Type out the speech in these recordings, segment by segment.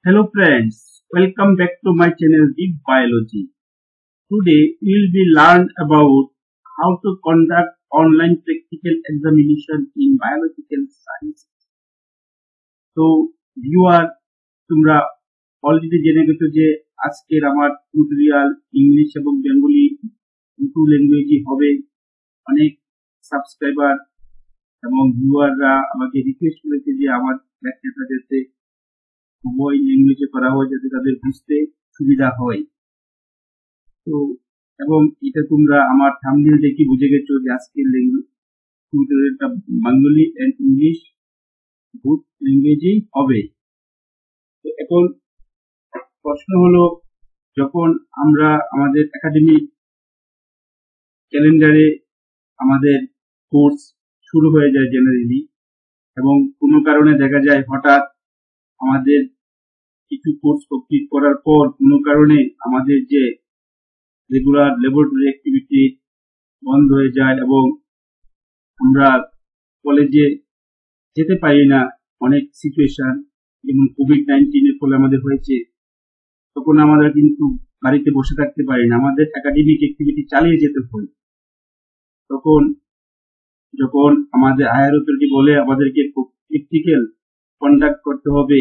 Hello friends, welcome back to my channel Deep Biology. Today we will be learn about how to conduct online practical examination in biological science. তো viewer তোমরা already জেনে গেছো যে আজকের আমার tutorial English এবং Bengali দুটো ল্যাঙ্গুয়েজই হবে। অনেক সাবস্ক্রাইবার এবং ভিউয়াররা আমাকে রিকোয়েস্ট করেছে যে আমার লেকচারটা যাতে উভয় ল্যাঙ্গুয়েজে করা হয় যাতে তাদের বুঝতে সুবিধা হয়। তো এবং এটা তোমরা আমার থাম্বনেল দেখে বুঝে গেছো যে আজকের টিউটোরিয়ালটা বেঙ্গলি এন্ড ইংলিশ দুটো ল্যাঙ্গুয়েজেই হবে। তো এখন প্রশ্ন হলো, যখন আমরা আমাদের একাডেমিক ক্যালেন্ডারে আমাদের কোর্স শুরু হয়ে যায় জেনারেলি, এবং কোনো কারণে দেখা যায় হঠাৎ আমাদের কিছু কোর্স কমপ্লিট করার পর কোনো কারণে আমাদের যে রেগুলার ল্যাবরেটরি অ্যাক্টিভিটি বন্ধ হয়ে যায় এবং আমরা কলেজে যেতে পারি না। অনেক সিচুয়েশন যেমন কোভিড-19 এর ফলে আমাদের হয়েছে, তখন আমরা কিন্তু বাড়িতে বসে থাকতে পারি না, আমাদের একাডেমিক অ্যাক্টিভিটি চালিয়ে যেতে হয়। তখন যখন আমাদের হায়ার অথরিটি বলে আমাদেরকে প্র্যাকটিক্যাল কন্ডাক্ট করতে হবে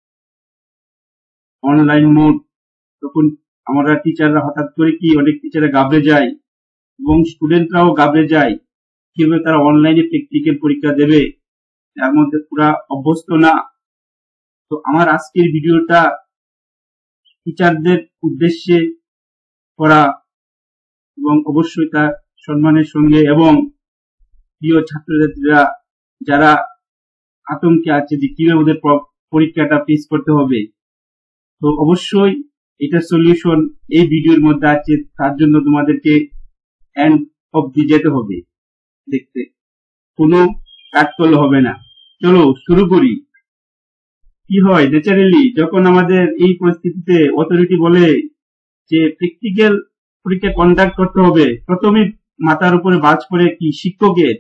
অনলাইন মোড, তখন আমরা টিচাররা হঠাৎ করে অনেক টিচাররা ঘাবড়ে যায় এবং স্টুডেন্টরাও ঘাবড়ে যায় কিভাবে তারা অনলাইনে প্র্যাকটিক্যাল পরীক্ষা দেবে, তার মধ্যে পুরা অভ্যস্ত না। তো আমার আজকের ভিডিওটা টিচারদের উদ্দেশ্যে করা এবং অবশ্যই তা সম্মানের সঙ্গে এবং প্রিয় ছাত্রছাত্রীরা যারা আতঙ্কে আছে যে কিভাবে ওদের পরীক্ষাটা ফেস করতে হবে, তো অবশ্যই এটা সলিউশন এই ভিডিওর মধ্যে আছে। তার জন্য তোমাদেরকে এন্ড অবধি যেতে হবে দেখতে, কোনো কাট করলে হবে না। চলো শুরু করি। কি হয় ন্যাচারালি যখন আমাদের এই পরিস্থিতিতে অথরিটি বলে যে প্র্যাকটিক্যাল পরীক্ষা কন্ডাক্ট করতে হবে, প্রথমে মাথার উপরে বাজ পড়ে কি শিক্ষকের,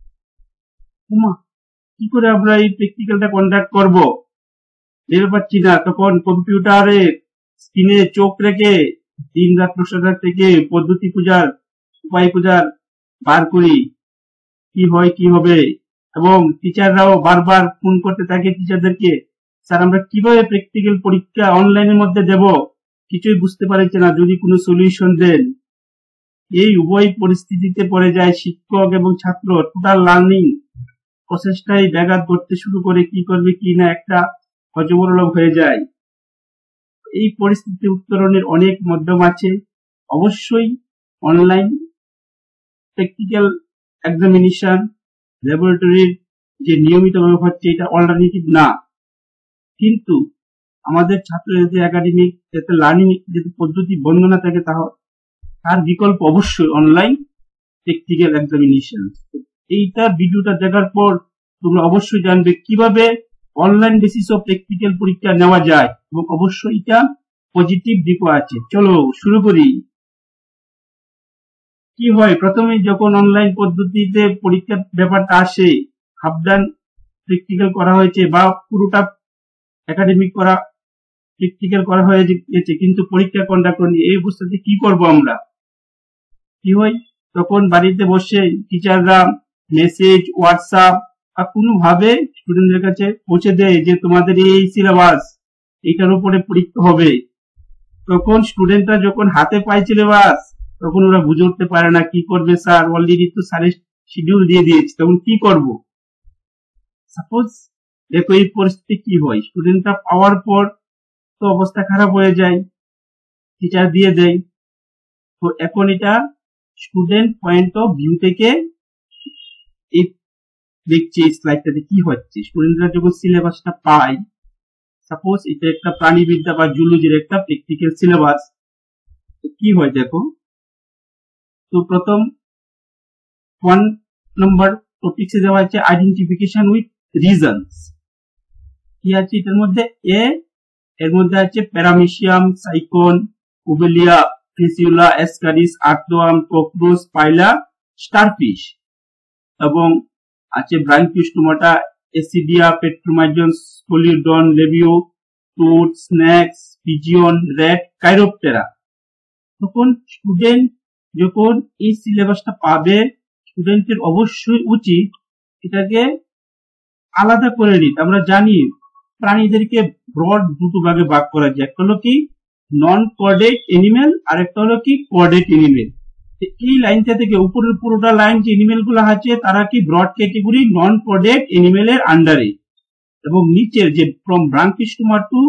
কি করে আমরা এই প্র্যাকটিক্যালটা কন্ডাক্ট করব ভেবে পাচ্ছি না। তখন কম্পিউটারে স্ক্রিনে চোখ রেখে দিন রাত প্রসার থেকে পদ্ধতি পূজার উপায় পূজার বার করি কি হয় কি হবে, এবং টিচাররাও বারবার ফোন করতে থাকে টিচারদেরকে, স্যার আমরা কিভাবে প্র্যাকটিক্যাল পরীক্ষা অনলাইনের মধ্যে দেব, কিছুই বুঝতে পারছে না, যদি কোনো সলিউশন দেন। এই উভয় পরিস্থিতিতে পড়ে যায় শিক্ষক এবং ছাত্র, টোটাল লার্নিং প্রসেসটাই ব্যাঘাত করতে শুরু করে, কি করবে কি না একটা হযবরল হয়ে যায়। এই পরিস্থিতি উত্তরণের অনেক মাধ্যম আছে। অবশ্যই অনলাইন প্র্যাকটিক্যাল এক্সামিনেশন ল্যাবরেটরির যে নিয়মিতভাবে হচ্ছে এটা অল্টারনেটিভ না, কিন্তু আমাদের ছাত্রছাত্রী একাডেমিক যাতে লার্নিং যদি পদ্ধতি বন্ধ না থাকে তার বিকল্প অবশ্যই অনলাইন প্র্যাকটিক্যাল এক্সামিনেশন। এইটা ভিডিওটা দেখার পর তোমরা অবশ্যই জানবে কিভাবে অনলাইন বেসিস অফ প্র্যাকটিক্যাল পরীক্ষা নেওয়া যায়, এবং অবশ্যই এটা পজিটিভ দিকও আছে। চলো শুরু করি। কি হয় প্রথমে যখন অনলাইন পদ্ধতিতে পরীক্ষার ব্যাপারটা আসে, হাফডান প্র্যাকটিক্যাল করা হয়েছে বা পুরোটা একাডেমিক করা প্র্যাকটিক্যাল করা হয়েছে কিন্তু পরীক্ষা কন্ডাক্ট করেনি, এই অবস্থাতে কি করব আমরা? কি হয় তখন বাড়িতে বসে টিচাররা মেসেজ হোয়াটসঅ্যাপ বা কোনো ভাবে স্টুডেন্টদের কাছে পৌঁছে দেয় যে তোমাদের এই সিলেবাস, এইটার উপরে পরীক্ষা হবে। তখন স্টুডেন্টরা যখন হাতে পায় সিলেবাস, তখন ওরা বুঝে উঠতে পারে না কি করবে, স্যার অলরেডি তো স্যারের শিডিউল দিয়ে দিয়েছে, তখন কি করব? সাপোজ দেখো এই পরিস্থিতি কি হয়, স্টুডেন্টরা পাওয়ার পর তো অবস্থা খারাপ হয়ে যায়, টিচার দিয়ে দেয়। তো এখন এটা স্টুডেন্ট পয়েন্ট অফ ভিউ থেকে এই দেখছি এই স্লাইডটাতে কি হচ্ছে। স্টুডেন্টরা যখন সিলেবাসটা পায়, সাপোজ এটা একটা প্রাণীবিদ্যা বা জুলজির একটা প্র্যাকটিক্যাল সিলেবাস, কি হয় দেখো। তো প্রথম 1 নম্বর টপিকসে দেওয়া আছে আইডেন্টিফিকেশন উইথ রিজনস। কি আছে এটার মধ্যে? এর মধ্যে আছে paramecium, sycon, obelia, fasciola, ascaris, earthworm, cockroach, pila, starfish, এবং আছে branchiostoma, ascidia, petromyzon, scoliodon, labeo, toad, snakes, pigeon, rat, chiroptera. তখন স্টুডেন্ট যখন এই সিলেবাসটা পাবে, স্টুডেন্টের অবশ্যই উচিত এটাকে আলাদা করে নিতে। আমরা জানি প্রাণীদেরকে ব্রড দুটো ভাগে ভাগ করা যায়, একটা হলো কি নন কর্ডেট এনিমেল, আর একটা হলো কি কর্ডেট এনিমেল। এই লাইনটা থেকে উপরের পুরোটা লাইন যে এনিমেল গুলো আছে তারা কি ব্রড ক্যাটেগরি নন কর্ডেট এনিমেলের আন্ডারে, এবং নিচের যে ফ্রম ব্রাঙ্কিস্টোমা টু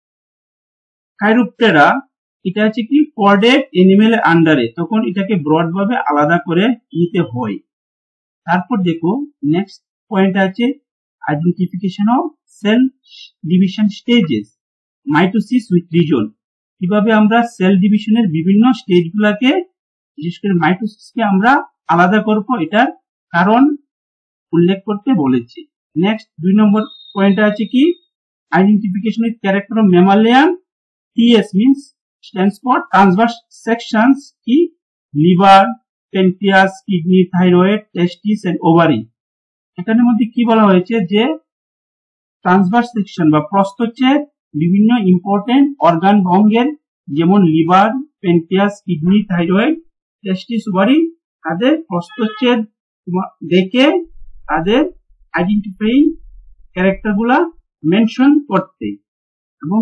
কাইরোপটেরা এটা হচ্ছে কি কর্ডেট এনিমেলের আন্ডারে। তখন এটাকে ব্রড ভাবে আলাদা করে নিতে হয়। তারপর দেখো নেক্সট পয়েন্ট আছে identification of cell division stages, mitosis with reason. কিভাবে আমরা সেল ডিভিশনের বিভিন্ন স্টেজ গুলাকে, বিশেষ করে মাইটোসিসকে আমরা আলাদা করব, এটার কারণ উল্লেখ করতে বলেছি। নেক্সট 2 নম্বর পয়েন্ট আছে কি identification of character of mammalian. TS means stands for transverse sections কি liver, pancreas, kidney, thyroid, testis and ovary. এখানের মধ্যে কি বলা হয়েছে যে ট্রান্সভার্স সেকশন বা প্রস্থচ্ছেদ বিভিন্ন ইম্পর্টেন্ট অর্গান অঙ্গের, যেমন liver, pancreas, kidney, thyroid, testis, ovary, তাদের প্রস্থচ্ছেদ দেখে তাদের আইডেন্টিফাইং ক্যারেক্টার গুলা মেনশন করতে। এবং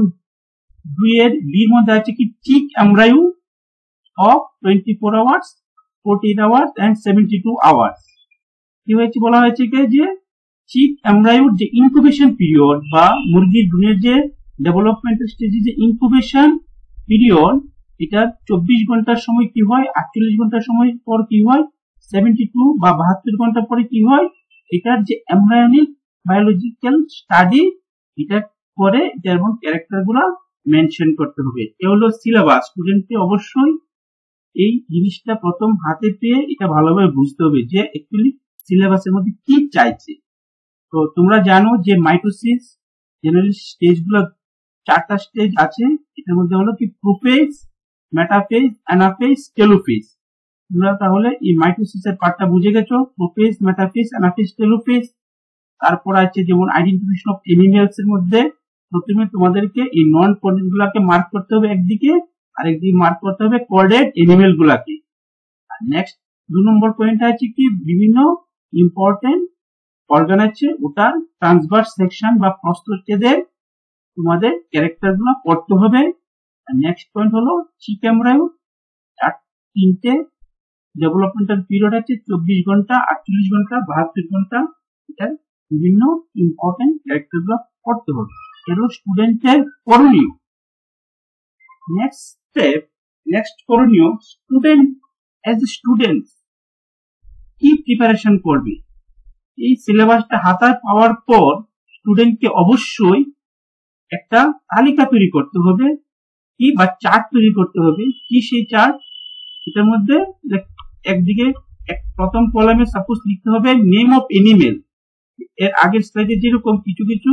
2 এর বি মধ্যে আছে কি chick embryo of 24 hours, 48 hours and 72 hours. কি হয়েছে বলা হয়েছে যে চিক এমব্রায়োর যে ইনকুবেশন পিরিয়ড বা মুরগির ভ্রূণের যে ডেভেলপমেন্ট স্টেজে যে ইনকুবেশন পিরিয়ড, এটা 24 ঘন্টার সময় কি হয়, 48 ঘন্টার সময় পর কি হয়, 72 বা 72 ঘন্টা পরে কি হয়, এটার যে এমব্রায়োনিক বায়োলজিক্যাল স্টাডি এটা করে যেমন ক্যারেক্টার গুলা মেনশন করতে হবে। এ হলো সিলেবাস। স্টুডেন্টকে অবশ্যই এই জিনিসটা প্রথম হাতে পেয়ে এটা ভালোভাবে বুঝতে হবে যে অ্যাকচুয়ালি সিলেবাসের মধ্যে কি চাইছে। তো তোমরা জানো যে মাইটোসিস জেনারেল স্টেজ গুলো 4টা স্টেজ আছে। এটার মধ্যে হলো কি প্রোফেজ, মেটাফেজ, অ্যানাফেজ, টেলোফেজ। তোমরা তাহলে এই মাইটোসিসের পার্টটা বুঝে গেছো, প্রোফেজ, মেটাফেজ, অ্যানাফেজ, টেলোফেজ। তারপর আছে যেমন আইডেন্টিফিকেশন অফ এনিমেলস এর মধ্যে প্রথমে তোমাদেরকে এই নন কর্ডেট গুলাকে মার্ক করতে হবে একদিকে, আর একদিকে মার্ক করতে হবে কর্ডেট এনিমেল গুলাকে। নেক্সট 2 নম্বর পয়েন্ট আছে কি বিভিন্ন ইম্পর্টেন্ট অর্গান আছে, ওটার ট্রান্সভার্স সেকশন বা প্রস্থচ্ছেদের তোমাদের ক্যারেক্টার গুলো পড়তে হবে। নেক্সট পয়েন্ট হলো চিক এমব্রায়ো, 3টে ডেভেলপমেন্টাল পিরিয়ড আছে, 24 ঘন্টা, 48 ঘন্টা, 72 ঘন্টা। এটার বিভিন্ন ইম্পর্টেন্ট ক্যারেক্টার গুলো পড়তে হবে। এগুলো স্টুডেন্টের করণীয়। নেক্সট স্টেপ, নেক্সট করণীয়, স্টুডেন্ট অ্যাজ এ স্টুডেন্ট কি প্রিপারেশন করবে। এই সিলেবাসটা হাতায় পাওয়ার পর স্টুডেন্টকে অবশ্যই একটা তালিকা তৈরি করতে হবে, কি বা চার্ট তৈরি করতে হবে। কি সেই চার্ট? এটার মধ্যে একদিকে প্রথম কলামে সাপোজ লিখতে হবে নেম অফ এনিমেল। এর আগের স্লাইডে যেরকম কিছু কিছু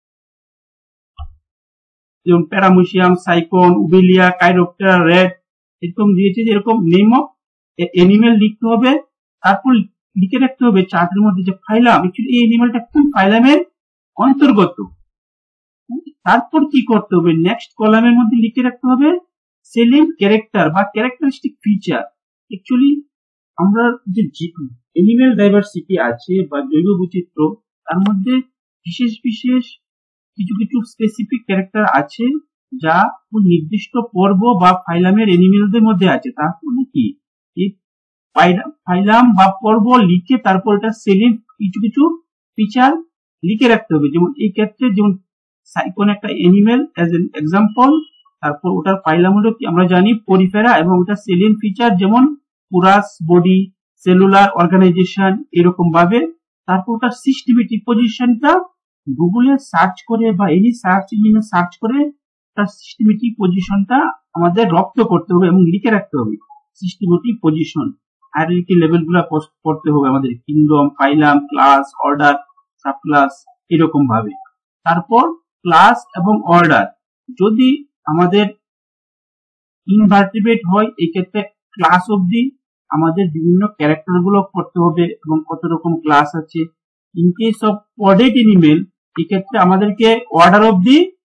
যেমন প্যারামোসিয়াম, সাইকন, উবেলিয়া, কাইরোপটেরা, র্যাট এরকম দিয়েছে, যেরকম নেম অফ এনিমেল লিখতে হবে। তারপর লিখে রাখতে হবে চার্টের মধ্যে যে ফাইলাম, অ্যাকচুয়ালি এই এনিমেলটা কোন ফাইলামের অন্তর্গত। তারপর কি করতে হবে, নেক্সট কলামের মধ্যে লিখে রাখতে হবে সেলিং ক্যারেক্টার বা ক্যারেক্টারিস্টিক ফিচার। অ্যাকচুয়ালি আমরা যে এনিমেল ডাইভার্সিটি আছে বা জৈব বৈচিত্র্য, তার মধ্যে বিশেষ বিশেষ কিছু কিছু স্পেসিফিক ক্যারেক্টার আছে যা নির্দিষ্ট পর্ব বা ফাইলামের এনিমেলদের মধ্যে আছে। তারপর কি ফাইলাম বা পর্ব লিখে তারপর এটা সেলিং কিছু কিছু ফিচার লিখে রাখতে হবে। যেমন এই ক্ষেত্রে যেমন সাইকন একটা এনিমেল অ্যাজ এন এক্সাম্পল, তারপর ওটার ফাইলাম হলো কি আমরা জানি পরিফেরা, এবং ওটা সেলিং ফিচার যেমন পুরাস, বডি, সেলুলার অর্গানাইজেশন এরকম ভাবে। তারপর ওটার সিস্টেমেটিক পজিশনটা গুগলে সার্চ করে বা এনি সার্চ ইঞ্জিনে সার্চ করে তার সিস্টেমেটিক পজিশনটা আমাদের রপ্ত করতে হবে এবং লিখে রাখতে হবে। সিস্টেমেটিক পজিশন হায়ারার্কি লেভেল গুলা পড়তে হবে আমাদের, kingdom, phylum, class, order, subclass এরকম ভাবে। তারপর ক্লাস এবং অর্ডার, যদি আমাদের ইনভার্টিব্রেট হয় এই ক্ষেত্রে ক্লাস অবধি আমাদের বিভিন্ন ক্যারেক্টার গুলো পড়তে হবে এবং কত রকম ক্লাস আছে। In case of chordate animal এই ক্ষেত্রে আমাদেরকে অর্ডার অবধি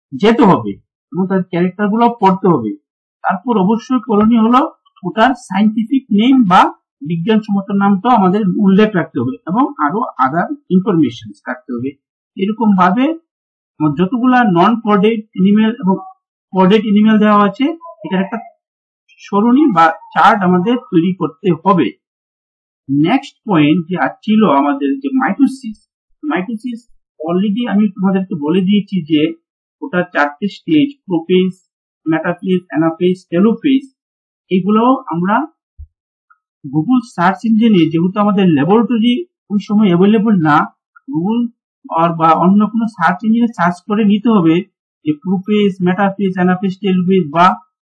যেতে হবে এবং তার ক্যারেক্টার গুলো পড়তে হবে। তারপর অবশ্যই করণীয় হলো ওটার সাইন্টিফিক নেম বা বিজ্ঞানসম্মত নামটাও আমাদের উল্লেখ রাখতে হবে এবং আরো আদার ইনফরমেশন রাখতে হবে। এরকম ভাবে যতগুলা নন কোডেড এনিমেল এবং কোডেড এনিমেল দেওয়া আছে এটার একটা সরণি বা চার্ট আমাদের তৈরি করতে হবে। নেক্সট পয়েন্ট যে ছিল আমাদের যে মাইটোসিস অলরেডি আমি তোমাদেরকে বলে দিয়েছি যে ওটা 4টে stage, prophase, metaphase, anaphase, telophase. এগুলো আমরা গুগল সার্চ ইঞ্জিনে, যেহেতু আমাদের ল্যাবরেটরি ওই সময় অ্যাভেলেবল না, গুগল বা অন্য কোনো সার্চ ইঞ্জিনে সার্চ করে নিতে হবে যে প্রোফেজ, মেটাফেজ, অ্যানাফেজ, টেলোফেজ বা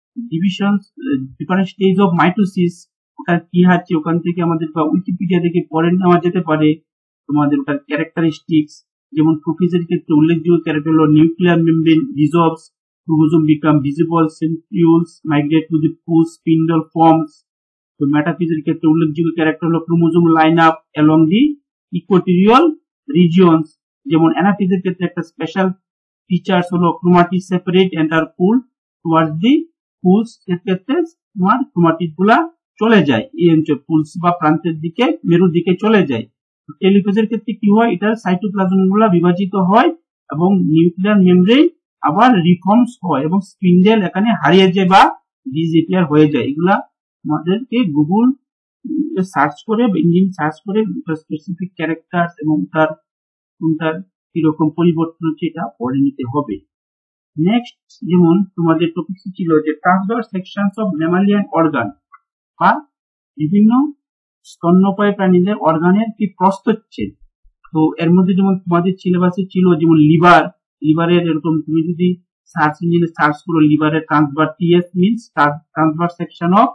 ডিফারেন্ট স্টেজ অফ মাইটোসিস ওটা কি আছে ওখান থেকে আমাদের বা উইকিপিডিয়া থেকে পড়ে নেওয়া যেতে পারে। তোমাদের ওটার ক্যারেক্টারিস্টিক্স, যেমন প্রোফেজের ক্ষেত্রে উল্লেখযোগ্য ক্যারেক্টার হলো nuclear membrane dissolves, chromosome become visible, centrioles migrate to the post spindle forms. তো মেটাফেজের ক্ষেত্রে উল্লেখযোগ্য ক্যারেক্টার হলো chromosome line up along the equatorial regions. যেমন অ্যানাফেজের ক্ষেত্রে একটা স্পেশাল ফিচার্স হলো ক্রোমাটিড সেপারেট এন্ড আর পুল টুয়ার্ডস দি পুলস। এর ক্ষেত্রে তোমার ক্রোমাটিড গুলা চলে যায় এই অঞ্চল পুলস বা প্রান্তের দিকে, মেরুর দিকে চলে যায়। টেলোফেজের ক্ষেত্রে কি হয়, এটার সাইটোপ্লাজম গুলা বিভাজিত হয় এবং নিউক্লিয়ার মেমব্রেন আবার রিফর্মস হয় এবং স্পিন্ডেল এখানে হারিয়ে যায় বা ডিসঅ্যাপিয়ার হয়ে যায়। এগুলা আমাদেরকে গুগল সার্চ করে, ইঞ্জিন সার্চ করে স্পেসিফিক ক্যারেক্টার এবং তার কিরকম পরিবর্তন হচ্ছে এটা পড়ে নিতে হবে। নেক্সট যেমন তোমাদের টপিক ছিল যে transverse sections of mammalian organ বা বিভিন্ন স্তন্যপায়ী প্রাণীদের অর্গানের কি প্রস্থচ্ছেদ। তো এর মধ্যে যেমন তোমাদের সিলেবাসে ছিল যেমন লিভারের এরকম তুমি যদি সার্চ ইঞ্জিনে সার্চ করো লিভারের transverse, TS means transverse section of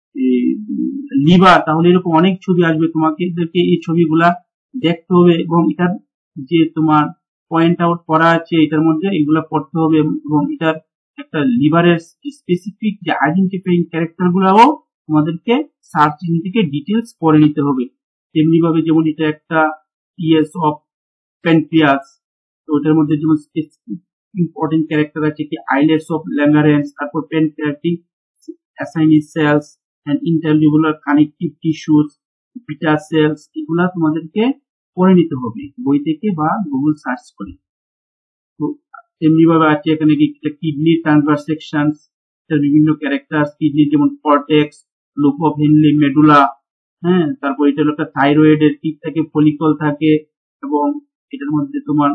liver, তাহলে এরকম অনেক ছবি আসবে। তোমাকে এই ছবিগুলা দেখতে হবে এবং এটার যে তোমার পয়েন্ট আউট করা আছে এটার মধ্যে এগুলা পড়তে হবে এবং এটার একটা লিভারের স্পেসিফিক যে আইডেন্টিফাইং ক্যারেক্টার গুলাও তোমাদেরকে সার্চ ইঞ্জিন থেকে ডিটেলস পড়ে নিতে হবে। তেমনি ভাবে যেমন এটা একটা টিএস অফ প্যানক্রিয়াস, তো ওটার মধ্যে যেমন স্পেসিফিক ইম্পর্টেন্ট ক্যারেক্টার আছে কি আইলেটস অফ ল্যাঙ্গারেন্স, তারপর pancreatic acini cells and interlobular connective tissues, beta cells, এগুলা তোমাদেরকে পড়ে নিতে হবে বই থেকে বা গুগল সার্চ করে। তো তেমনি ভাবে আছে এখানে কিডনি ট্রান্সভার্স সেকশনস, এর বিভিন্ন ক্যারেক্টার, কিডনি যেমন cortex, loop of Henle, medulla, হ্যাঁ, তারপর এটা হলো একটা থাইরয়েডের টিপ থাকে, ফলিকল থাকে এবং এটার মধ্যে তোমার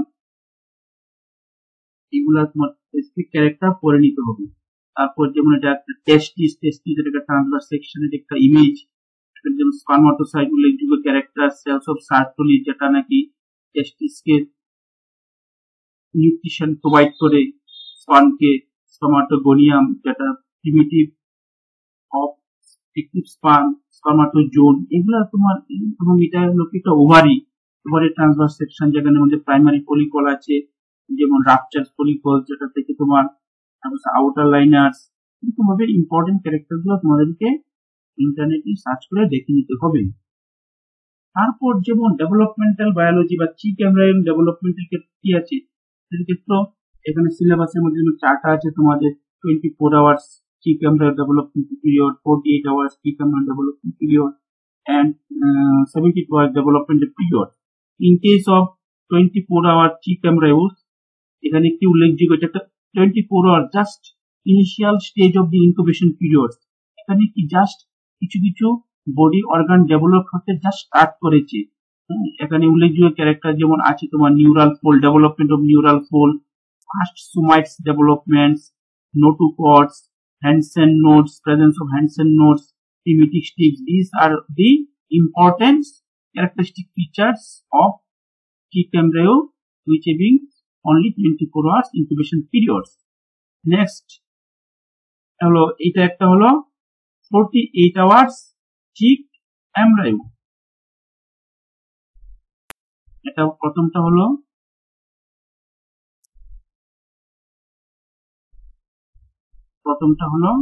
এগুলা তোমার স্পেসিফিক ক্যারেক্টার পড়ে নিতে হবে। তারপর যেমন এটা একটা টেস্টিস এর একটা ট্রান্সভার্স সেকশনের একটা ইমেজ, যেমন স্পার্মাটোসাইট উল্লেখযোগ্য ক্যারেক্টার, সেলস অফ সার্টলি যেটা নাকি টেস্টিসকে নিউট্রিশন প্রোভাইড করে, স্পার্মকে, স্পার্মাটোগোনিয়াম যেটা primitive of active sperm, spermatozoon, এগুলা তোমার। এবং এটা হলো একটা ওভারি ট্রান্সভার্স সেকশন যেখানে মধ্যে প্রাইমারি ফলিকল আছে, যেমন রাপচার ফলিকল যেটা থেকে তোমার আউটার লাইনার্স। এরকম ভাবে ইম্পর্টেন্ট ক্যারেক্টার গুলো তোমাদেরকে ইন্টারনেটে সার্চ করে দেখে নিতে হবে। তারপর যেমন ডেভেলপমেন্টাল বায়োলজি বা চিক এমব্রায়ন ডেভেলপমেন্টের ক্ষেত্রে কি আছে, সেটার ক্ষেত্রে এখানে সিলেবাসের মধ্যে চারটা আছে তোমাদের 24 hours chick embryo development period, 48 hours chick embryo development period and 72 hours development period. In case of 24 hour chick embryos, এখানে কি উল্লেখযোগ্য এটা 24 hour just initial stage of the incubation period. এখানে কি জাস্ট কিছু কিছু বডি অর্গান ডেভেলপ হতে just start করেছে। এখানে উল্লেখযোগ্য ক্যারেক্টার যেমন আছে তোমার neural fold, development of neural fold, first somites developments, notochords, Hansen nodes, presence of Hansen nodes, primitive stage. These are the important characteristic features of chick embryo which having only 24 hours incubation periods. Next হলো এটা একটা হলো 48 hours chick embryo। এটা প্রথমটা হলো প্রথমটা হলো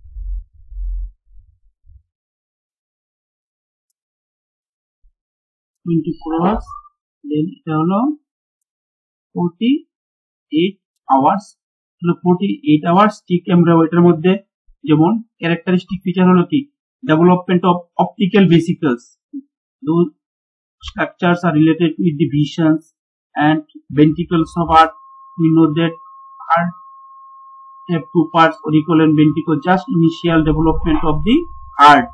24 hours, then এটা হলো 48 hours 48 আওয়ার্স ঠিক এমব্রায়ো। এটার মধ্যে যেমন ক্যারেক্টারিস্টিক ফিচার হলো কি development of optical vesicles, those structures are related with the visions and ventricles of heart. We know that heart have two parts, auricle and ventricle. Just initial development of the heart,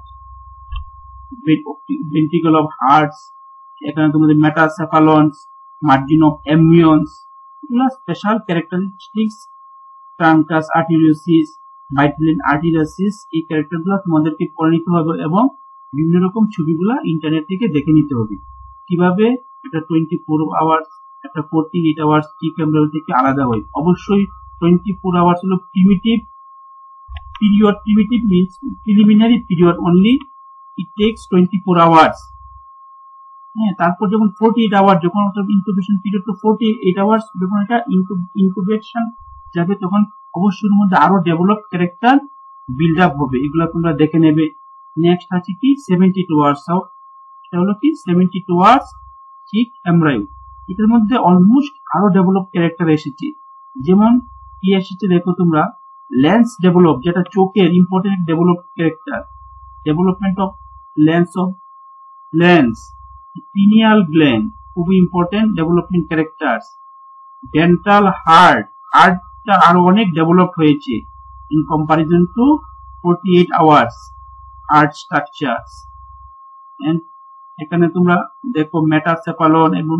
ventricle of hearts, এখানে তোমাদের মেটাসেফালন্স, margin of অ্যামিয়ন্স, এগুলো special characteristics. ট্রাঙ্কাস আর্টেরিওসিস, ভাইটালিন আর্টেরিওসিস, এই ক্যারেক্টারগুলো তোমাদেরকে পড়ে নিতে হবে এবং বিভিন্ন রকম ছবিগুলো ইন্টারনেট থেকে দেখে নিতে হবে। কিভাবে এটা 24 আওয়ার্স, একটা 48 আওয়ার্স ঠিক এমব্রায়ো থেকে আলাদা হয়। অবশ্যই 24 আওয়ার্স হলো primitive period. Primitive means preliminary period, only it takes 24 hours. হ্যাঁ, তারপর যখন 48 আওয়ার, যখন ইনকিউবেশন পিরিয়ড তো 48 আওয়ার্স, যখন এটা ইনকিউবেশন যাবে তখন অবশ্যই মধ্যে আরো ডেভেলপ ক্যারেক্টার বিল্ড আপ হবে। এগুলো তোমরা দেখে নেবে। নেক্সট আছে কি 72 আওয়ার্স। এটা হলো কি 72 আওয়ার্স ঠিক এমব্রায়ো। এটার মধ্যে অলমোস্ট আরো ডেভেলপ ক্যারেক্টার এসেছে। যেমন কি এসেছে দেখো তোমরা, লেন্স ডেভেলপ, যেটা চোখের important develop character. Development of lens, pineal gland, খুবই ইম্পর্টেন্ট ডেভেলপমেন্ট ক্যারেক্টার। ডেন্টাল হার্টটা আরো অনেক ডেভেলপ হয়েছে in comparison to 48 hours heart structures. And এখানে তোমরা দেখো মেটাসেফালন এবং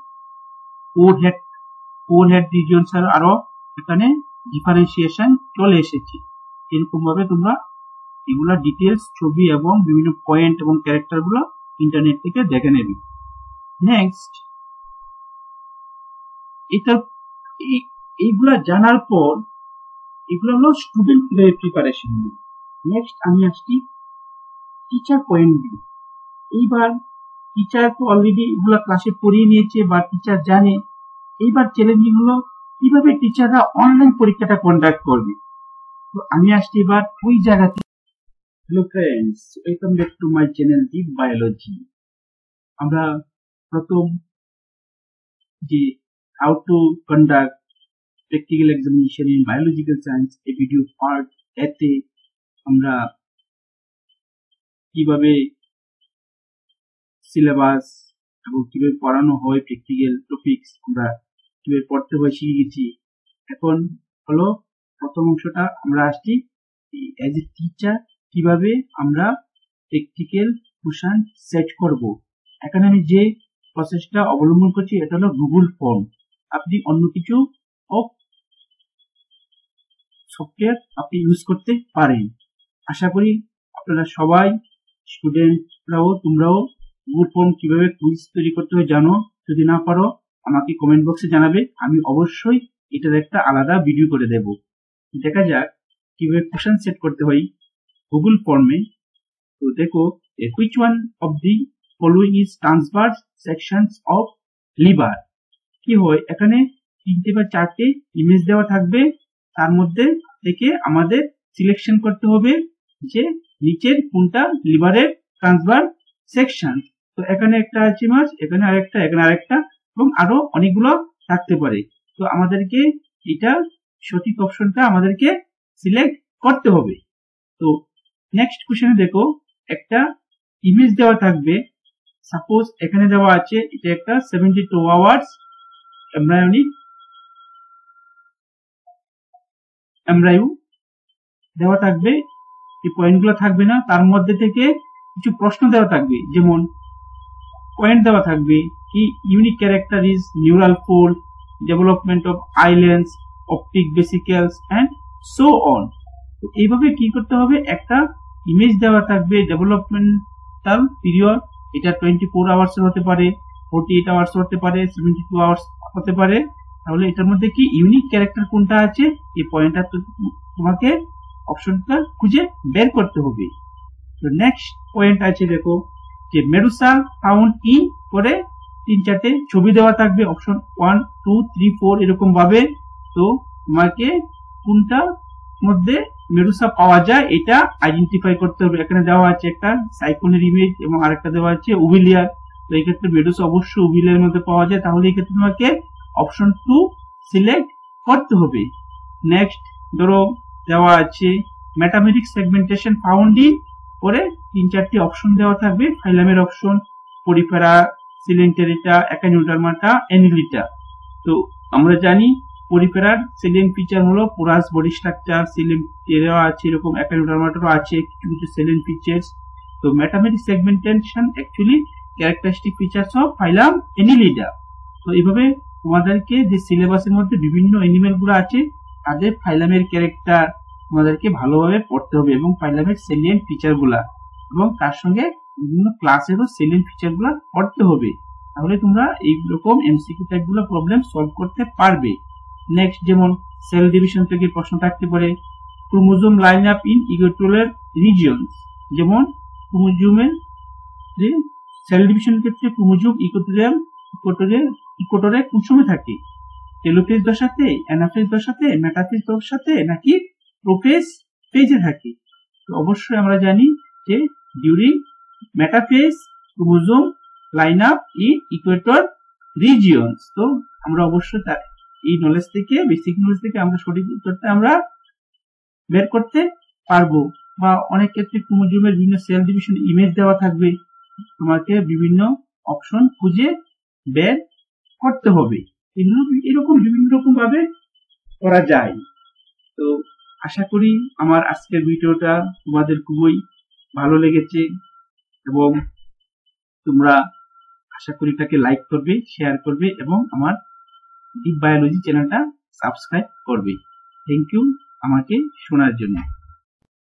ফোরহেড রিজিয়নস আরো এখানে ডিফারেন্সিয়েশন চলে এসেছে। এরকম ভাবে তোমরা এগুলা ডিটেলস ছবি এবং বিভিন্ন পয়েন্ট এবং ক্যারেক্টার গুলো ইন্টারনেট থেকে দেখে নেবে। নেক্সট, এটা এইগুলা জানার পর এগুলো হলো স্টুডেন্ট প্রিপারেশন। নেক্সট আমি আসছি টিচার পয়েন্ট ভিউ। এইবার টিচার তো অলরেডি এগুলা ক্লাসে পড়িয়ে নিয়েছে বা টিচার জানে। এইবার চ্যালেঞ্জিং হলো কিভাবে টিচাররা অনলাইন পরীক্ষাটা কন্ডাক্ট করবে। তো আমি আসছি এবার ওই জায়গাতে। Hello friends, welcome back to my channel deep biology. আমরা প্রথম যে how to conduct practical examination in biological science এই ভিডিও পার্ট এতে আমরা কিভাবে সিলেবাস এবং কিভাবে পড়ানো হয় প্র্যাকটিক্যাল টপিকস আমরা কিভাবে পড়তে হয় শিখে গেছি। এখন হলো প্রথম অংশটা আমরা আসছি এজ এ টিচার কিভাবে আমরা প্র্যাকটিক্যাল কোশ্চেন সেট করব। এখানে আমি যে প্রসেসটা অবলম্বন করছি এটা হলো গুগল ফর্ম। আপনি অন্য কিছু সফটওয়্যার আপনি ইউজ করতে পারেন। আশা করি আপনারা সবাই স্টুডেন্টরাও তোমরাও গুগল ফর্ম কিভাবে কুইজ তৈরি করতে হয় জানো। যদি না পারো আমাকে কমেন্ট বক্সে জানাবে, আমি অবশ্যই এটার একটা আলাদা ভিডিও করে দেব। দেখা যাক কিভাবে কোশ্চেন সেট করতে হয় গুগল ফর্মে। তো দেখো, which one of the following is transverse sections of liver? কি হয়, এখানে 3টে বা 4টে ইমেজ দেওয়া থাকবে, তার মধ্যে থেকে আমাদের সিলেকশন করতে হবে যে নিচের কোনটা লিভারের ট্রান্সভার্স সেকশন। তো এখানে একটা আছে ইমেজ, এখানে আরেকটা, এখানে আরেকটা এবং আরো অনেকগুলো থাকতে পারে। তো আমাদেরকে এটা সঠিক অপশনটা আমাদেরকে সিলেক্ট করতে হবে। তো নেক্সট কোশ্চেনে দেখো, একটা ইমেজ দেওয়া থাকবে। সাপোজ এখানে দেওয়া আছে এটা একটা 72 আওয়ার্স এমব্রায়ো দেওয়া থাকবে। এই পয়েন্টগুলো থাকবে না, তার মধ্যে থেকে কিছু প্রশ্ন দেওয়া থাকবে। যেমন পয়েন্ট দেওয়া থাকবে কি unique character is neural fold, development of islands, optic vesicles and so on. তো এইভাবে কি করতে হবে, একটা ইমেজ দেওয়া থাকবে ডেভেলপমেন্টাল পিরিয়ড, এটা 24 আওয়ার্স হতে পারে, 48 আওয়ার্স হতে পারে, 72 আওয়ার্স হতে পারে। তাহলে এটার মধ্যে কি ইউনিক ক্যারেক্টার কোনটা আছে এই পয়েন্টটা তোমাকে অপশনটা খুঁজে বের করতে হবে। তো নেক্সট পয়েন্ট আছে দেখো যে মেডুসা ফাউন্ড ইন করে 3-4টে ছবি দেওয়া থাকবে, অপশন 1, 2, 3, 4 এরকম ভাবে। তো তোমাকে কোনটা মধ্যে মেডুসা পাওয়া যায় এটা আইডেন্টিফাই করতে হবে। এখানে দেওয়া আছে একটা সাইকনের ইমেজ এবং আরেকটা দেওয়া আছে উভিলিয়ার। তো এই ক্ষেত্রে মেডুসা অবশ্যই উভিলিয়ার মধ্যে পাওয়া যায়, তাহলে এই ক্ষেত্রে তোমাকে অপশন 2 সিলেক্ট করতে হবে। নেক্সট ধরো দেওয়া আছে ম্যাথামেটিক্স সেগমেন্টেশন ফাউন্ড ইন করে 3-4টি অপশন দেওয়া থাকবে, ফাইলামের অপশন, পরিফেরা, সিলেন্টারিটা, একানিউটারমাটা, অ্যানিলিটা। তো আমরা জানি পরিফেরার সেলিয়েন্ট ফিচার হলো পোরাস বডি স্ট্রাকচার, সিলেন্টেরা আছে, এরকম একানিউটারমাটারও আছে কিছু কিছু সেলিয়েন্ট ফিচার্স। তো mathematics segmentation actually characteristic features of phylum Annelida. তো এইভাবে তোমাদেরকে যে সিলেবাসের মধ্যে বিভিন্ন অ্যানিমেল গুলো আছে তাদের ফাইলামের ক্যারেক্টার তোমাদেরকে ভালোভাবে পড়তে হবে এবং ফাইলামের সেলিয়েন্ট ফিচার গুলা এবং তার সঙ্গে বিভিন্ন ক্লাসেরও সেলিয়েন্ট ফিচার গুলা পড়তে হবে, তাহলে তোমরা এইরকম এমসিকিউ টাইপ গুলো প্রবলেম সলভ করতে পারবে। নেক্সট যেমন সেল ডিভিশন থেকে প্রশ্ন থাকতে পারে chromosome line up in equatorial regions, যেমন ক্রোমোজোমের যে সেল ডিভিশন ক্ষেত্রে ক্রোমোজোম ইকুয়েটরে কোন সময় থাকে, টেলোফেজ দশাতে, অ্যানাফেজ দশাতে, মেটাফেজ দশাতে নাকি প্রোফেজ ফেজে থাকে। তো অবশ্যই আমরা জানি যে during metaphase chromosome line up in equator regions. তো আমরা অবশ্যই এই নলেজ থেকে, বেসিক নলেজ থেকে আমরা সঠিক উত্তরটা আমরা বের করতে পারবো। বা অনেক ক্ষেত্রে ক্রোমোজোমের বিভিন্ন সেল ডিভিশন ইমেজ দেওয়া থাকবে, তোমাকে বিভিন্ন অপশন খুঁজে বের করতে হবে। এরকম বিভিন্ন রকম ভাবে করা যায়। তো আশা করি আমার আজকের ভিডিওটা তোমাদের খুবই ভালো লেগেছে এবং তোমরা আশা করি তাকে লাইক করবে, শেয়ার করবে এবং আমার ডিপ বায়োলজি চ্যানেলটা সাবস্ক্রাইব করবে। থ্যাংক ইউ আমাকে শোনার জন্য।